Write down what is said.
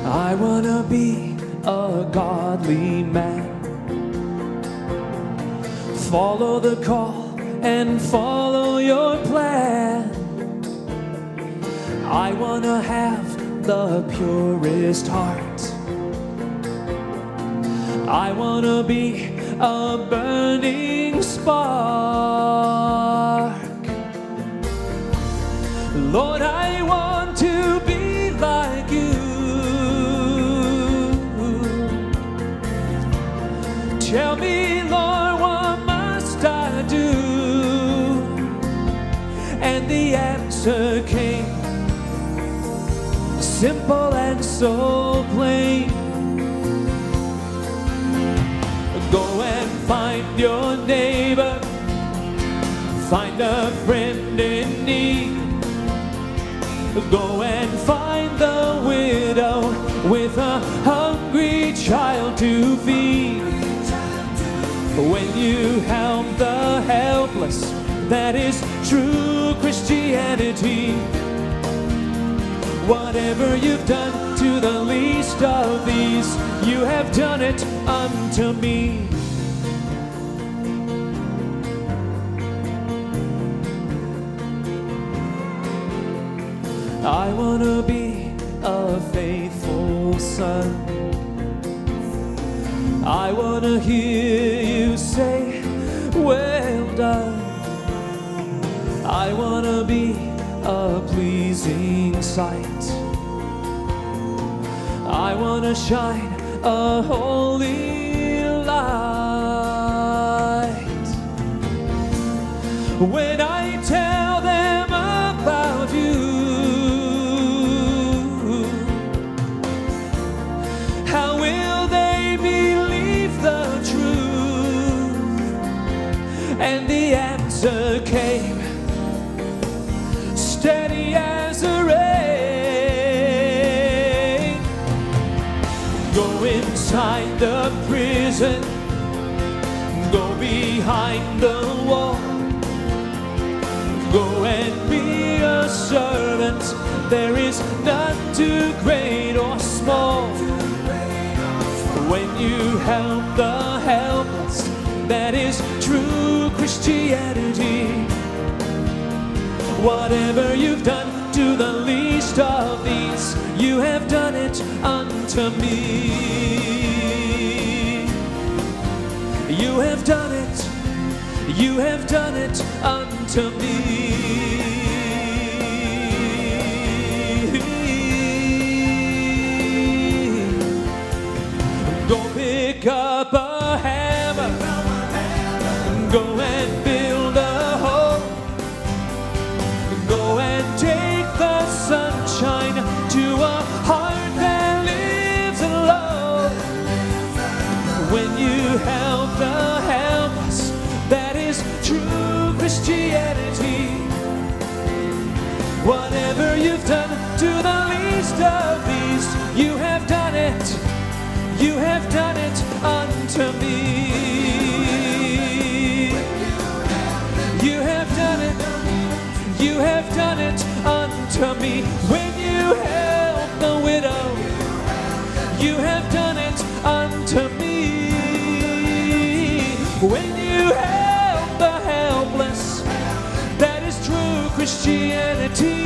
I wanna be a godly man. Follow the call and follow your plan. I wanna have the purest heart. I wanna be a burning spark. Lord, I want to be like you. Tell me, Lord, what must I do? And the answer came, simple and so plain. Go and find your neighbor, find a friend in need. Go and find the widow with a hungry child to feed. When you help the helpless, that is true Christianity. Whatever you've done to the least of these, you have done it unto me. I wanna be a faithful son. I wanna hear you say, well done. I wanna be a pleasing sight. I wanna shine a holy light. When I tell them about you, how will they believe the truth? And the answer came, steady as a rain. Go inside the prison, go behind the wall. Go and be a servant, there is none too great or small. When you help the helpless, that is true Christianity. Whatever you've done to the least of these, you have done it unto me. You have done it, you have done it unto me. Go pick up a hammer, go and build a home. Go and take the sunshine to a heart that lives alone. When you help the helpless, that is true Christianity. Whatever you've done to the least of these, you have done it, you have done it unto me. You have done it, you have done it unto me. When you help the widow, you have done it unto me. When you help the helpless, that is true Christianity.